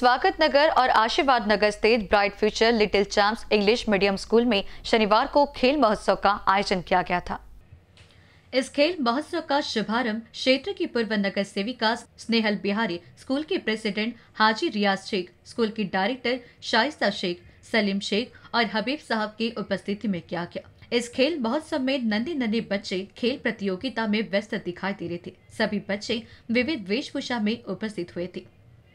स्वागत नगर और आशीर्वाद नगर स्थित bright future little champs English medium school में शनिवार को खेल महोत्सव का आयोजन किया गया था। इस खेल महोत्सव का शुभारंभ क्षेत्र की पूर्व नगर सेविका स्नेहल बिहारी, स्कूल के प्रेसिडेंट हाजी रियाज शेख, स्कूल की डायरेक्टर शाइस्ता शेख, सलीम शेख और हबीब साहब की उपस्थिति में किया गया। इस खेल महोत्सव में नन्हे नन्हे बच्चे खेल प्रतियोगिता में व्यस्त दिखाई दे रहे थे। सभी बच्चे विविध वेशभूषा में उपस्थित हुए थे।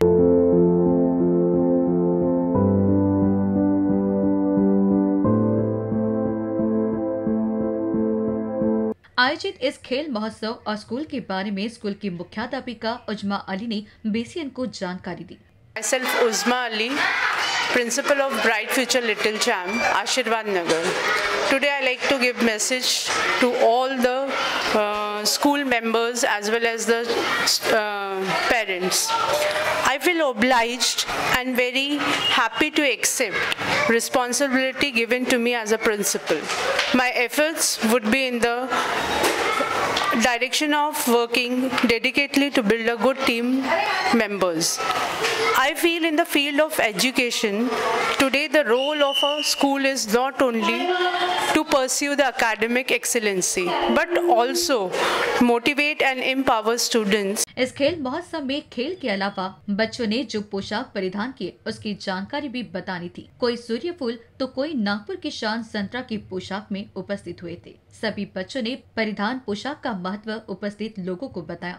आयोजित इस खेल महोत्सव और स्कूल के बारे में स्कूल की मुख्याध्यापिका उजमा अली ने BCN को जानकारी दी। Myself Uzma Ali, principal of Bright Future Little Champ, Ashirwad Nagar. Today I like to give message to all the school members as well as the parents. I feel obliged and very happy to accept responsibility given to me as a principal. My efforts would be in the direction of working dedicatedly to build a good team members. I feel in the field of education, today the role of a school is not only to pursue the academic excellency, but also motivate and empower students. इस खेल महोत्सव में खेल के अलावा बच्चों ने जो पोशाक परिधान किए उसकी जानकारी भी बतानी थी। कोई सूर्यफूल तो कोई नागपुर की शान संतरा की पोशाक में उपस्थित हुए थे। सभी बच्चों ने परिधान पोशाक का महत्व उपस्थित लोगों को बताया।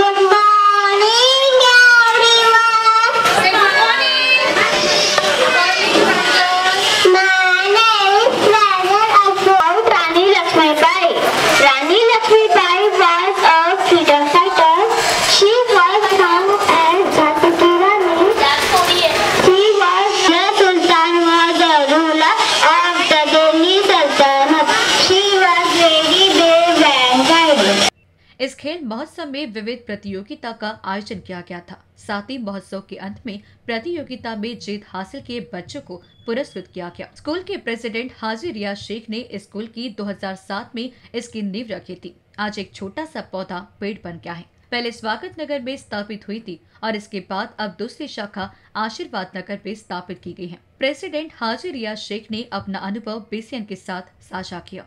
इस खेल महोत्सव में विविध प्रतियोगिता का आयोजन किया गया था। साथ ही महोत्सव के अंत में प्रतियोगिता में जीत हासिल किए बच्चों को पुरस्कृत किया गया। स्कूल के प्रेसिडेंट हाजी रियाज शेख ने स्कूल की 2007 में इसकी नींव रखी थी। आज एक छोटा सा पौधा पेड़ बन गया है। पहले स्वागत नगर में स्थापित हुई थी और इसके बाद अब दूसरी शाखा आशीर्वाद नगर में स्थापित की गई है। प्रेसिडेंट हाजी रियाज शेख ने अपना अनुभव BCN के साथ साझा किया।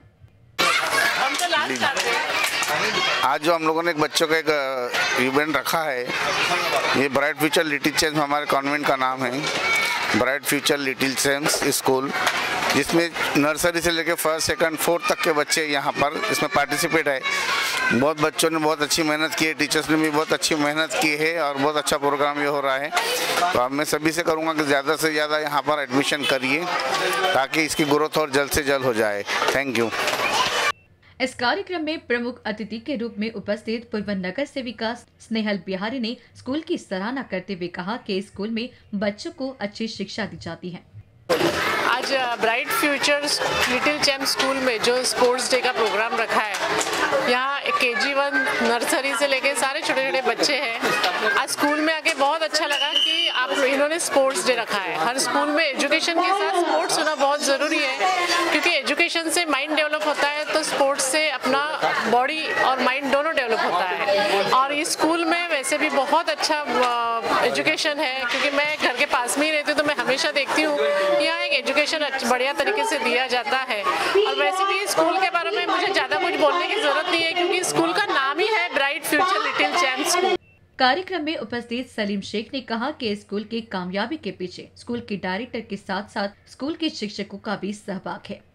आज जो हम लोगों ने एक बच्चों का एक इवेंट रखा है, ये ब्राइट फ्यूचर लिटिल चैम्प्स हमारे कॉन्वेंट का नाम है। Bright future little champs school, जिसमें नर्सरी से लेकर 1st, 2nd, 4th तक के बच्चे यहाँ पर इसमें पार्टिसिपेट है। बहुत बच्चों ने बहुत अच्छी मेहनत की है, टीचर्स ने भी बहुत अच्छी मेहनत की है और बहुत अच्छा प्रोग्राम ये हो रहा है। तो अब मैं सभी से करूँगा कि ज़्यादा से ज़्यादा यहाँ पर एडमिशन करिए ताकि इसकी ग्रोथ और जल्द से जल्द हो जाए। Thank you. इस कार्यक्रम में प्रमुख अतिथि के रूप में उपस्थित पूर्व नगर सेविका स्नेहल बिहारी ने स्कूल की सराहना करते हुए कहा कि स्कूल में बच्चों को अच्छी शिक्षा दी जाती है। आज bright future little champ school में जो स्पोर्ट्स डे का प्रोग्राम रखा है, यहाँ KG1 नर्सरी से लेके सारे छोटे छोटे बच्चे हैं। आज स्कूल में आके बहुत अच्छा लगा कि इन्होंने स्पोर्ट्स डे रखा है। हर स्कूल में एजुकेशन के साथ स्पोर्ट्स होना बहुत ज़रूरी है, क्योंकि एजुकेशन से माइंड डेवलप होता है तो स्पोर्ट्स से अपना बॉडी और माइंड दोनों डेवलप होता है। और इस स्कूल में वैसे भी बहुत अच्छा एजुकेशन है, क्योंकि मैं घर के पास में ही रहती हूँ तो मैं हमेशा देखती हूँ यहाँ एक एजुकेशन बढ़िया तरीके से दिया जाता है। और वैसे भी स्कूल के बारे में मुझे ज़्यादा कुछ बोलने की जरूरत नहीं है, क्योंकि स्कूल का नाम ही है bright future little champ school. कार्यक्रम में उपस्थित सलीम शेख ने कहा कि स्कूल की कामयाबी के पीछे स्कूल के डायरेक्टर के साथ साथ स्कूल के शिक्षकों का भी सहभाग है।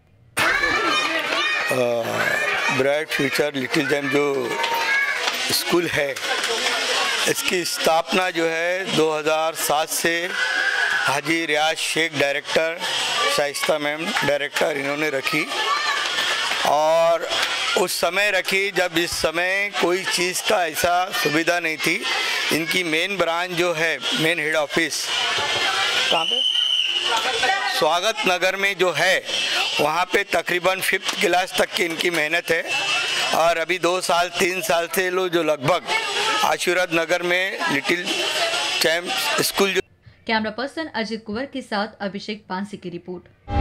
ब्राइट फ्यूचर लिटिल चैम्प जो स्कूल है, इसकी स्थापना जो है 2007 से Haji Riyaz Shaikh director, Shaista ma'am director इन्होंने रखी। और उस समय रखी जब इस समय कोई चीज़ का ऐसा सुविधा नहीं थी। इनकी मेन ब्रांच जो है, मेन हेड ऑफिस कहाँ पे, स्वागत नगर में जो है, वहाँ पे तकरीबन 5th क्लास तक की इनकी मेहनत है। और अभी 2 साल 3 साल से लोग जो लगभग आशीर्वाद नगर में लिटिल चैम्प स्कूल जो। कैमरा पर्सन अजित कुंवर के साथ अभिषेक पांसी की रिपोर्ट।